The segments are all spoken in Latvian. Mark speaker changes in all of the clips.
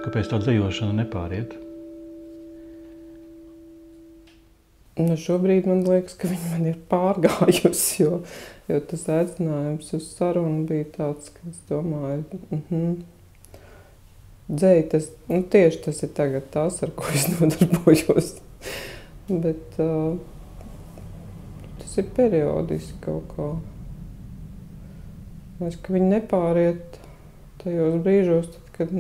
Speaker 1: Kāpēc tā dzējošana nepāriet?
Speaker 2: Nu, šobrīd man liekas, ka viņa man ir pārgājusi, jo tas aicinājums uz sarunu bija tāds, ka es domāju, dzēja, tieši tas ir tagad tas, ar ko es nodarbojos. Bet tas ir periodiski kaut kā. Es, ka viņi nepāriet tajos brīžos, tad,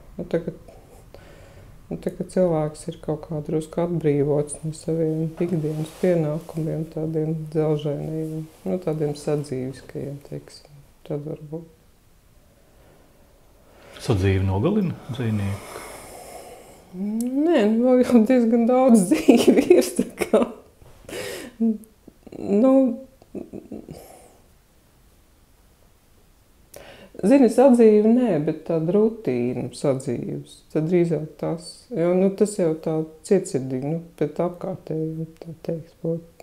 Speaker 2: kad cilvēks ir kaut kā drusku atbrīvots no saviem ikdienas pienākumiem, tādiem dzelžainiem, tādiem sadzīviskajiem, teiksim, tad varbūt.
Speaker 1: Sadzīve nogalina dzejnieku?
Speaker 2: Nē, vēl jau diezgan daudz dzīvi ir, tā kā. Zini, sadzīve nē, bet tāda rutīna sadzīves. Tad drīzāk tas, jo tas jau tā cietsirdīgi, pēc apkārtējiem, tā teiks, būt.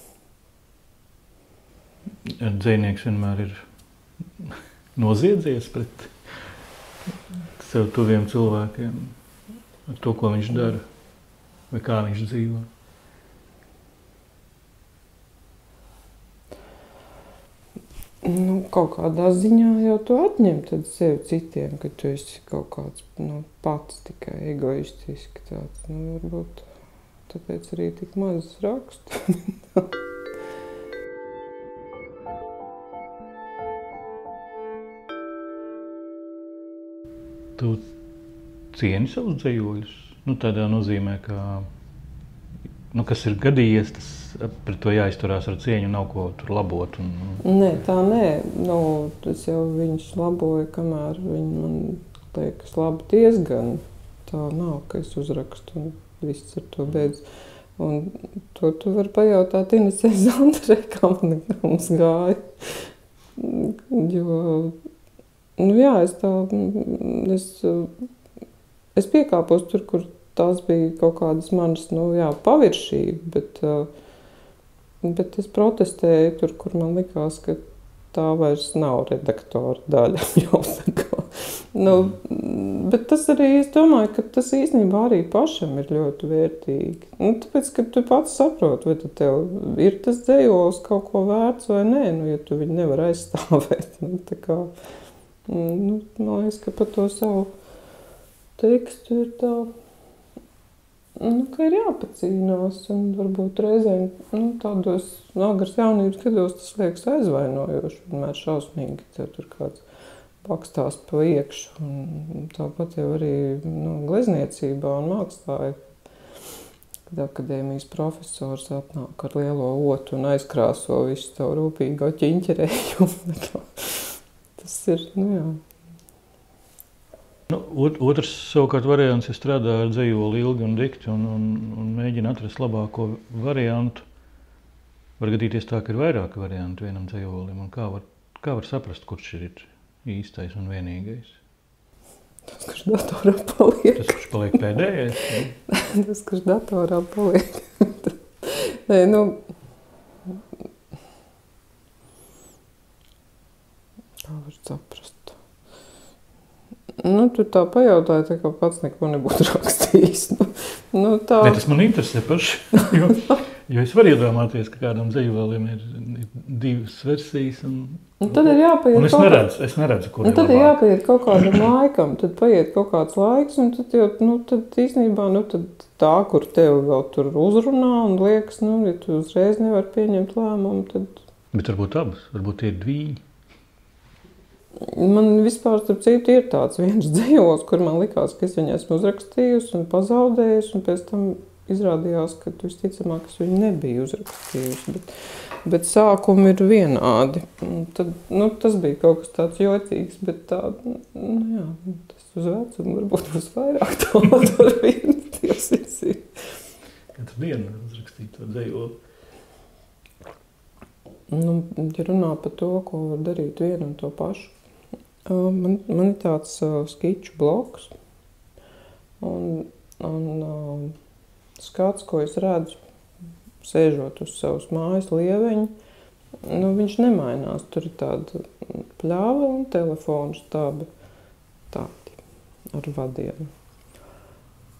Speaker 1: Dzejnieks vienmēr ir noziedzies pret sev tuviem cilvēkiem, ar to, ko viņš dara, vai kā viņš dzīvo.
Speaker 2: Kaut kādā ziņā jau tu atņem tad sev citiem, ka tu esi kaut kāds pats tikai egoistiski tāds. Varbūt tāpēc arī tik maz rakstu.
Speaker 1: Tu cieni savus dzejoļus? Tādā nozīmē, ka, kas ir gadījies, tas pret to jāizturās ar cieņu, nav ko tur labot.
Speaker 2: Nē, tā nē. Tas jau viņš laboja, kamēr viņi man liekas labi diezgan. Tā nav, ka es uzrakstu un viss ar to beidz. Un to tu vari pajautāt Inesei Zanderei, kā mums gāja. Jo, jā, es piekāpos tur, kur tās bija kaut kādas manas, paviršība, bet es protestēju tur, kur man likās, ka tā vairs nav redaktora daļa. Bet tas arī, es domāju, ka tas īstenībā arī pašam ir ļoti vērtīgi. Tāpēc, ka tu pats saproti, vai tev ir tas dzejols kaut ko vērts vai nē, ja tu viņu nevar aizstāvēt. Man liekas, ka par to savu tekstu ir tā, ka ir jāpacīnās, un varbūt reizēm tādos agras jaunības gados tas liekas aizvainojoši, vienmēr šausmīgi, tev tur kāds bakstās pa iekšu, un tāpat jau arī glezniecībā un mākslā, kad akadēmijas profesors atnāk ar lielo otu un aizkrāso visu tavu rūpīgo ķiņķerējumu. Tas ir, jā.
Speaker 1: Otrs savukārt variants ir strādā ar dzejoli ilgi un dikti un mēģina atrast labāko variantu. Var gadīties tā, ka ir vairāki varianti vienam dzejolim, un kā var saprast, kurš ir īstais un vienīgais?
Speaker 2: Tas, kurš datorā paliek.
Speaker 1: Tas, kurš paliek pēdējais?
Speaker 2: Tas, kurš datorā paliek. Nē, kā var saprast? Tu tā pajautāji, tā kā pats neko nebūtu rakstījis. Tā.
Speaker 1: Ne, tas man interesē paši, jo es varu iedomāties, ka kādam dzejolim ir divas versijas.
Speaker 2: Tad ir jāpaiet
Speaker 1: un es neredzu, kur ir
Speaker 2: tad
Speaker 1: labāk.
Speaker 2: Ir jāpaiet kaut kādam laikam, tad paiet kaut kāds laiks, un tad jau, tad īstenībā, tad tā, kur tev vēl tur uzrunā un liekas, ja tu uzreiz nevar pieņemt lēmumu, tad.
Speaker 1: Bet varbūt abas, varbūt tie ir dvīņi.
Speaker 2: Man vispār, starp citu, ir tāds viens dzejols, kur man likās, ka es viņu esmu uzrakstījusi un pazaudējusi, un pēc tam izrādījās, ka visticamāk es viņu nebiju uzrakstījusi, bet sākumi ir vienādi. Tad, tas bija kaut kas tāds jocīgs, bet tā, jā, tas uz vecumu varbūt būs vairāk tādu ar vienu tiesību.
Speaker 1: Katru dienu var uzrakstīt to dzejoli.
Speaker 2: Ja runā par to, ko var darīt vienu un to pašu. Man ir tāds skiču bloks, un skats, ko es redzu, sēžot uz savas mājas lieveņa, viņš nemainās. Tur ir tāda pļāva un telefonu stabi tādi ar vadiem.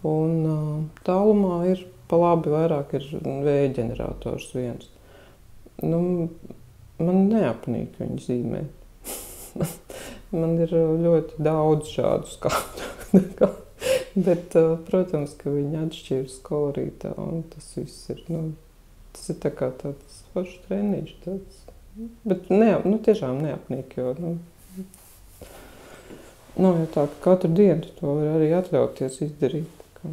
Speaker 2: Un tālumā ir pa labi vairāk ir vēja ģenerators viens. Nu, man neapnīk viņu zīmēt. Man ir ļoti daudz šādu skatu. Bet, protams, ka viņi atšķiras kolorītā, un tas viss ir, tas ir tā kā tāds foršs treniņš tāds. Bet tiešām neapnīk, jo, nav jau tā, ka katru dienu to var arī atļauties izdarīt.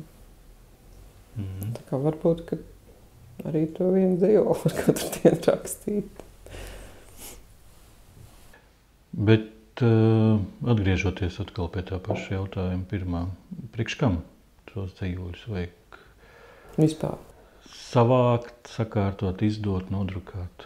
Speaker 2: Tā kā varbūt, ka arī to vienu dzejoli var katru dienu rakstīt.
Speaker 1: Bet atgriežoties atkal pie tā paša jautājuma pirmā, priekš kam tos dzejoļus vajag?
Speaker 2: Vispār.
Speaker 1: Savākt, sakārtot, izdot, nodrukāt?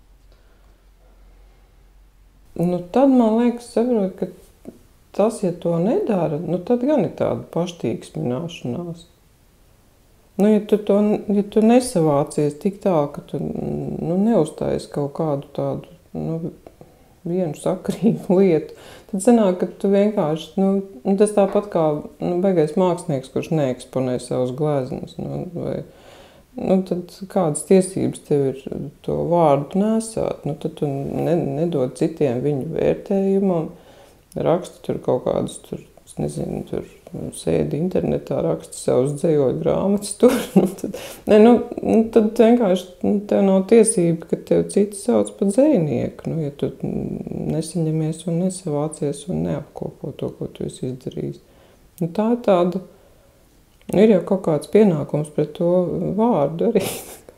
Speaker 2: Tad man liekas, saprot, ka tas, ja to nedara, tad gan ir tāda paštīksmināšanās. Ja tu nesavācies tik tā, ka tu neuztājies kaut kādu tādu vienu sakarīgu lietu, tad sanāk, ka tu vienkārši, tas tāpat kā baigais mākslinieks, kurš neeksponē savus gleznas, tad kādas tiesības tev ir to vārdu nesāt, tad tu nedod citiem viņu vērtējumu un raksti tur kaut kādus tur, nezinu, tur sēdi internetā, raksta savus dzejoļu grāmatas tur. Tad vienkārši tev nav tiesība, ka tev citi sauc par dzejnieku. Ja tu nesaņemies un nesavācies un neapkopo to, ko tu esi izdarījis. Tā ir tāda, ir jau kaut kāds pienākums pret to vārdu arī.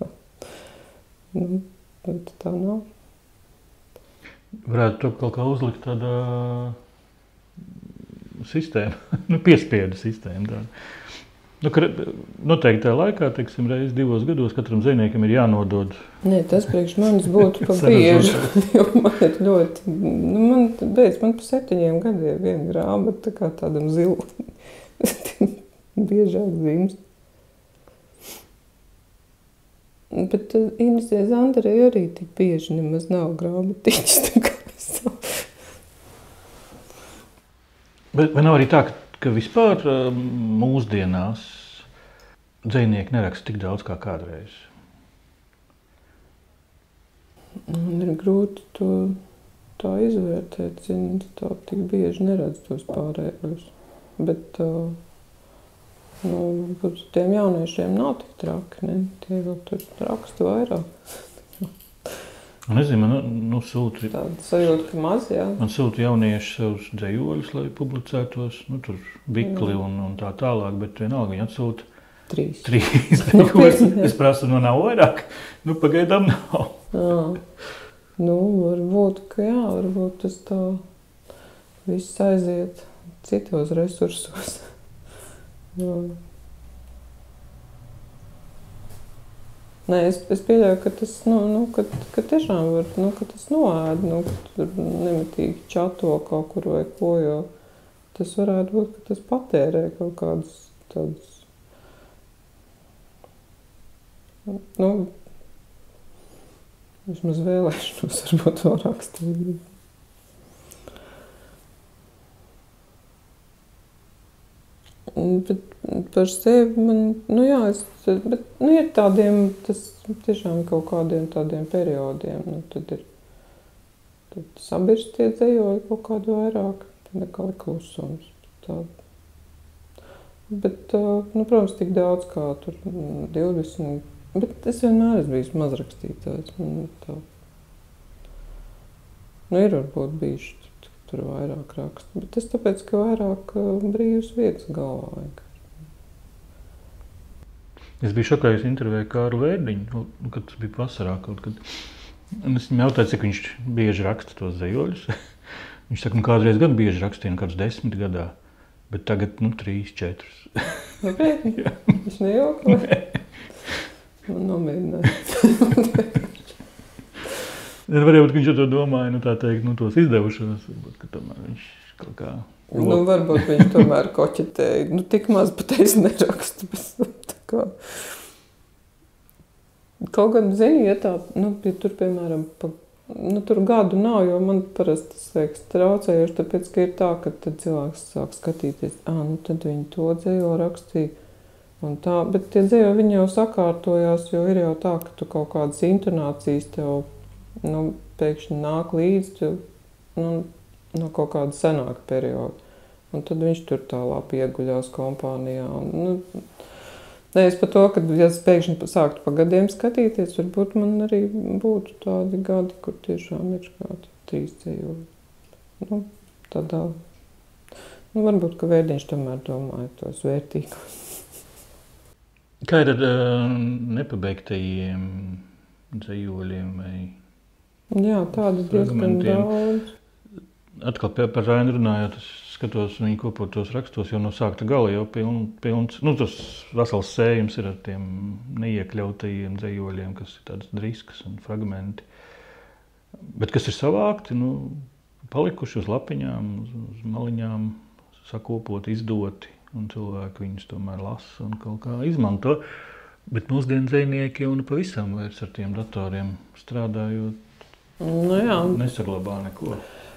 Speaker 2: Bet tā nav.
Speaker 1: Varētu to kaut kā uzlikt tādā sistēma, piespiedu sistēma. Noteikti tajā laikā, teiksim, reiz 2 gados katram dzejniekam ir jānodod.
Speaker 2: Nē, tas priekš manis būtu pa bieži, jo man ir ļoti, man pa 7 gadiem viena grāmata tā kā tādam zilam biežāk zīmes. Bet Inesē Zanderei arī tik bieži nemaz nav grāmatiņas, tā kā es savu.
Speaker 1: Bet vai nav arī tā, ka vispār mūsdienās dzejnieki neraksta tik daudz kā kādreiz?
Speaker 2: Man ir grūti to tā izvērtēt, tā tik bieži neredz tos pārējos. Bet tiem jauniešiem nav tik traki, ne? Tie vēl tur raksta vairāk.
Speaker 1: Nezinu, man sūta...
Speaker 2: Tāda sajūta, ka maz, jā.
Speaker 1: Man sūta jaunieši savus dzejoļus, lai publicētos, tur bikli un tā tālāk, bet vienalga viņi atsūta 3 dzejoļus. Es prasu, nav vairāk, pagaidām nav.
Speaker 2: Varbūt, ka jā, varbūt tas tā viss aiziet citos resursos. Nē, es pieļauju, ka tas, ka tiešām var, ka tas noēd, ka tur nemitīgi čato kaut kur vai ko, jo tas varētu būt, ka tas patērē kaut kādus tādus, vismaz vēlēšanos varbūt to rakstīt. Bet par sevi man, ir tādiem, tas tiešām kaut kādiem tādiem periodiem, tad sabirst tie dzejoļi kaut kādu vairāk, nekā klusums. Bet, protams, tik daudz kā tur 20, bet es vienmēr esmu bijis mazrakstītājs. Ir varbūt bijuši tur vairāk raksta, bet tas tāpēc, ka vairāk brīvas vietas galvā vienkārši.
Speaker 1: Es biju šokājies intervēju Kārlu Vērdiņu, kad tas bija vasarā kaut kad. Un es viņam jautāju, cik viņš bieži raksta tos dzejoļus. Viņš saka, kādreiz gan bieži rakstīja, kādus 10 gadā, bet tagad 3, 4.
Speaker 2: Nopietni? Viņš nejaukoja? Man nomierināja.
Speaker 1: Varbūt viņš jau to domāja, tā teikt, tos izdevušos, varbūt, ka tomēr viņš kaut kā...
Speaker 2: Varbūt viņš tomēr koķetēja. Tik maz pat es nerakstu, bet tā kā... Kaut gan, zini, ja tā, ja tur, piemēram, tur gadu nav, jo man parasti tas liekas traucējoši, tāpēc, ka ir tā, ka tad cilvēks sāk skatīties, tad viņi to dzejo rakstīja. Un tā, bet tie dzējoļi, viņi jau sakārtojās, jo ir jau tā, ka tu kaut kādas intonācijas tev, nu, pēkšņi nāk līdzi, tu, nu, no kaut kāda senāka perioda. Un tad viņš tur tālāk ieguļās kompānijā. Un, nu, es par to, ka, ja es pēkšņi sāktu pa gadiem skatīties, varbūt man arī būtu tādi gadi, kur tiešām ir kādi 3 dzējoļi. Nu, tādā, nu, varbūt, ka Vērdiņš tomēr domāja tos vērtīgos.
Speaker 1: Kā ir ar nepabeigtajiem dzējoļiem vai
Speaker 2: Jā, tādi diezgan daudz.
Speaker 1: Atkal par Rainu runājot, es skatos viņu kopotos rakstos, jo no sākta gala jau pilns, nu, tas vesels sējums ir ar tiem neiekļautajiem dzējoļiem, kas ir tādas driskas un fragmenti. Bet kas ir savākti, nu, palikuši uz lapiņām, uz maliņām, sakopot, izdoti, un cilvēki viņus tomēr lasa un kaut kā izmanto. Bet mūsdienu dzejnieki jau pavisam vairs ar tiem datoriem strādājot,
Speaker 2: Nu, jā.
Speaker 1: Nesaglabā neko.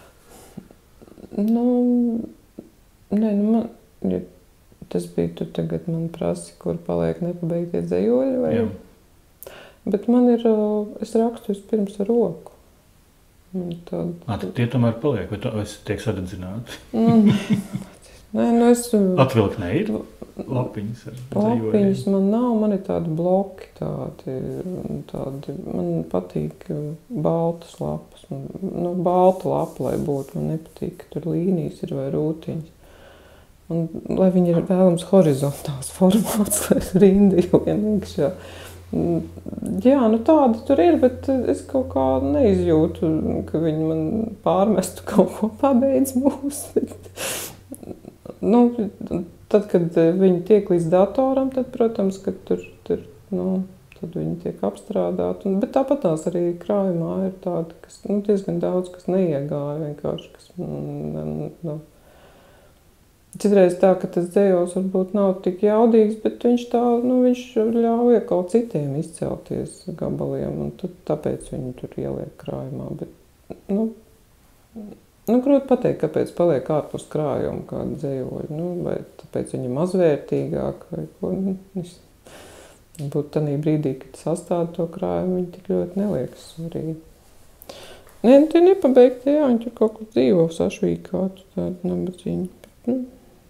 Speaker 2: Nu, nē, nu man, ja tas bija tu tagad man prasi, kur paliek nepabeigtie dzējoļi, vai?
Speaker 1: Jā.
Speaker 2: Bet man ir, es rakstu vispirms ar roku.
Speaker 1: Tad tie tomēr paliek, vai tiek sadedzināti?
Speaker 2: Nē, nu es...
Speaker 1: Atvilknē ir lapiņas ar dzējoļiem?
Speaker 2: Lapiņas man nav, man ir tādi bloki, tādi man patīk baltas lapas. Nu, balta lapa, lai būtu, man nepatīk, ka tur līnijas ir vai rūtiņas. Un, lai viņi ir vēlams horizontāls formāts, lai rinda jau vienīgšā. Jā, nu tādi tur ir, bet es kaut kā neizjūtu, ka viņi man pārmestu kaut ko pabeidz mūsu. Nu, tad, kad viņi tiek līdz datoram, tad, protams, ka tur nu, tad viņi tiek apstrādāti. Bet tāpat tās arī krājumā ir tādi, kas, nu, diezgan daudz, kas neiegāja vienkārši, kas, nu, citreiz tā, ka tas dzējols varbūt nav tik jaudīgs, bet viņš tā, nu, viņš ļauj kaut citiem izcelties gabaliem, un tad tāpēc viņi tur ieliek krājumā, bet, nu, grūti pateikt, kāpēc paliek ārpus krājuma kāda dzējoļa, nu, vai tāpēc viņi mazvērtīgāk, vai ko, nu, būtu tādā brīdī, kad sastāda to krājumu, viņi tik ļoti neliekas svarīgi. Nē, tie nepabeigti, jā, viņi tur kaut kur dzīvo sašvīkātu tādu nabadzīņu, bet, nu,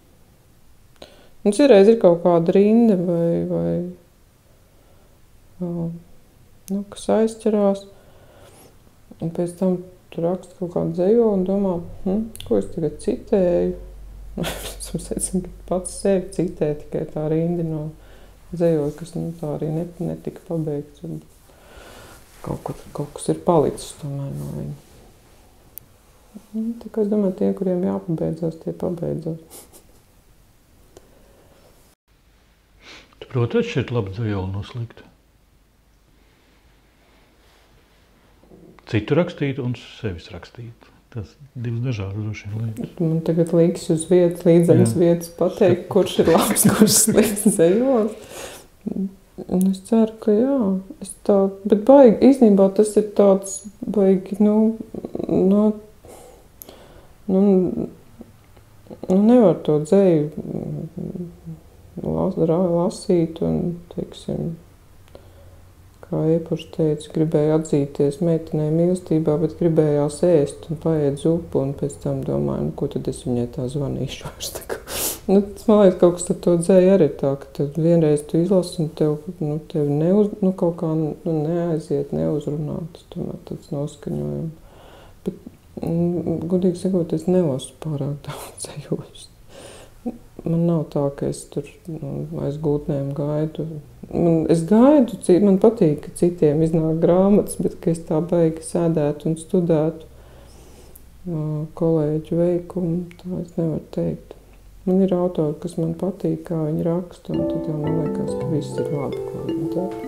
Speaker 2: un citreiz ir kaut kāda rinda vai nu, kas aizķerās, un pēc tam tu raksti kaut kādu dzējoli un domā, ko es tagad citēju. Es secinu, ka pats sevi citē tikai tā rindi no dzējoli, kas nu, tā arī netika pabeigts. Kaut kas ir palicis tomēr no viņa. Tā kā es domāju, tie, kuriem jāpabeidzās, tie pabeidzās.
Speaker 1: Tu proti atšķirt labu dzējoli no slikta? Citu rakstīt un sevis rakstīt. Tas divas dažādas droši vien lietas.
Speaker 2: Man tagad liekas uz vietas, līdzenas vietas pateikt, kurš ir labs, kurš slikts dzējolis. Un es ceru, ka jā. Es tā, bet baigi, īstenībā tas ir tāds baigi, nevar to dzēju lasīt un, teiksim, kā iepaši teicu, gribēju atzīties meitenei mīlestībā, bet gribējās ēst un paiet zupu, un pēc tam domāju, ko tad es viņai tā zvanīšu vairs. Man liekas, kaut kas to dzēja arī tā, ka tad vienreiz tu izlasi un tev kaut kā neaiziet, neuzrunāt, tomēr tāds noskaņojums. Bet, godīgi sakot, es nelasu pārāk daudz dzējoļus. Man nav tā, ka es tur aiz gultnēm gaidu. Man patīk, ka citiem iznāk grāmatas, bet ka es tā baigi sēdētu un studētu kolēģu veikumu, tā es nevaru teikt. Man ir autori, kas man patīk, kā viņi raksta, un tad jau man liekas, ka viss ir labi, ko viņi dara.